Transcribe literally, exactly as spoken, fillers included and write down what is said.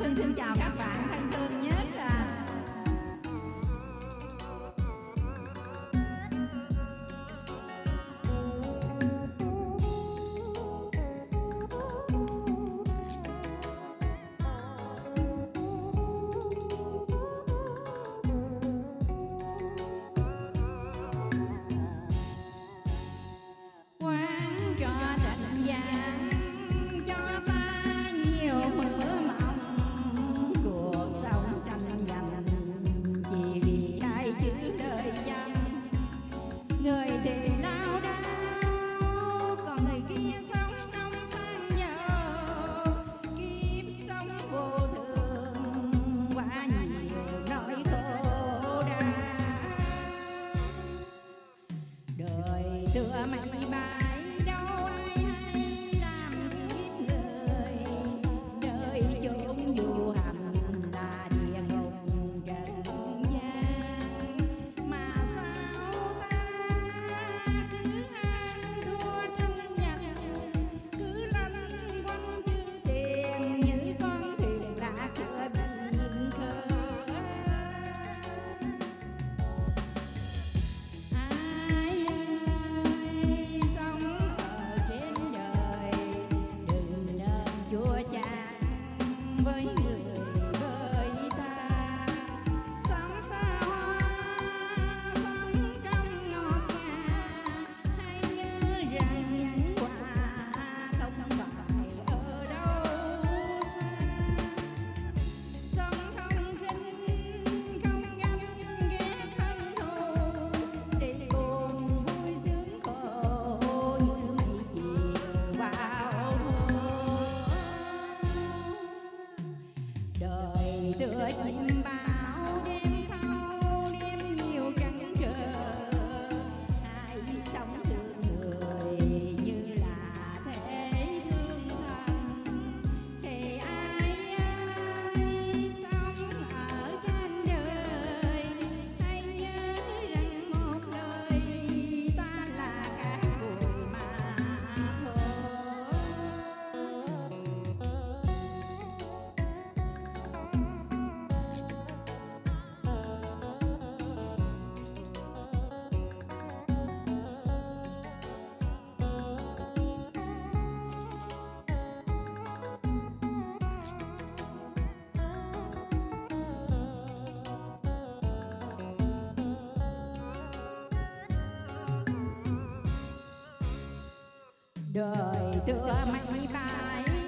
Phương xin chào các bạn thân thương nhất là quán cho định vàng cho ta nhiều mơ mộng, cuộc sống tranh giành chỉ vì ai chữ đời dân. Người thì lao đao còn người kia sống trong sang giàu, kiếp sống vô thường quá nhiều nỗi khổ đau. Đời tựa mây bay đâu ai hay làm kiếp người, nơi chốn du hành là địa ngục trần gian. Mà sao ta cứ ăn thua tranh giành, cứ lanh quanh chữ tiền như con thuyền lạc cửa biển khơi. Ai ơi sống ở trên đời đừng nên chua chán với người với ta, sống xa hoa sống trong ngọt ngào, hãy nhớ rằng những quà không phải ở đâu xa. Sống không khinh không ganh ghét thân thù, để buồn vui sướng khổ như mây chiều vào thu. Đời tựa chim bao đêm thâu đêm nhiều trăn trở, hãy sống thương người như là thể thương thân. Thì ai ơi sống ở trên đời hãy nhớ rằng một lời ta là cát bụi mà thôi. Đời tựa mây bay